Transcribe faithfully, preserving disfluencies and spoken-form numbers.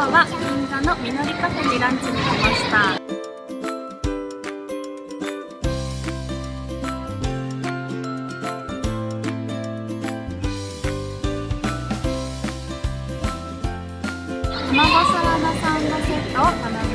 は銀座のみのりカフェにランチに来ました。卵サラダサンドセットを頼